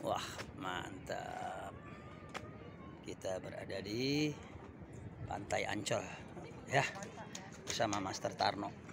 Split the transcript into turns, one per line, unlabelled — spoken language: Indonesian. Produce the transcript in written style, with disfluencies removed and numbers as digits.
Wah, mantap. Kita berada di Pantai Ancol ya, bersama Master Tarno.